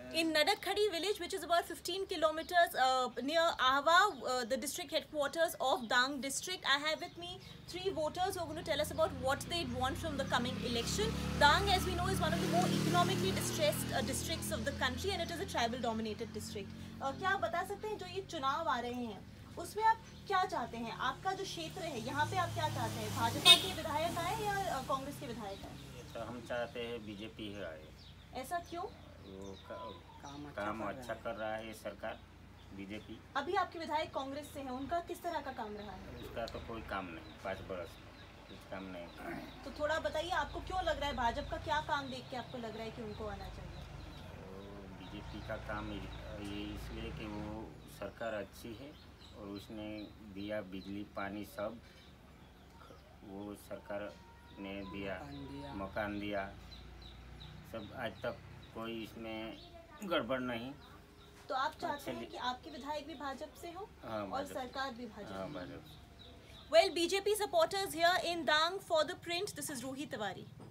In Nadakhadi village, which is about 15 kilometers near Ahwa, the district headquarters of Dang district, I have with me 3 voters who are going to tell us about what they want from the coming election. Dang, as we know, is one of the more economically distressed districts of the country, and it is a tribal-dominated district. क्या आप बता सकते हैं जो ये चुनाव आ रहे हैं उसमें आप क्या चाहते हैं? आपका जो क्षेत्र है यहाँ पे आप क्या चाहते हैं? भाजपा के विधायक आए या कांग्रेस के विधायक आए? तो हम चाहते हैं बीजेपी ही आए। ऐसा क्यों? वो काम अच्छा कर रहा है ये सरकार बीजेपी। अभी आपके विधायक कांग्रेस से हैं, उनका किस तरह का काम रहा है? उसका तो कोई काम नहीं, 5 बरस कुछ काम नहीं। तो थोड़ा बताइए आपको क्यों लग रहा है, भाजपा का क्या काम देख के आपको लग रहा है कि उनको आना चाहिए? तो बीजेपी का काम ये इसलिए कि वो सरकार अच्छी है और उसने दिया बिजली पानी सब, वो सरकार ने दिया, मकान दिया सब, आज तक कोई इसमें गड़बड़ नहीं। तो आप चाहते हैं कि आपके विधायक भी भाजपा से हो? हाँ, और सरकार भी भाजपा? हाँ, Bhajpa. Well, BJP supporters here in Dang for the print. This is Ruhi Tiwari.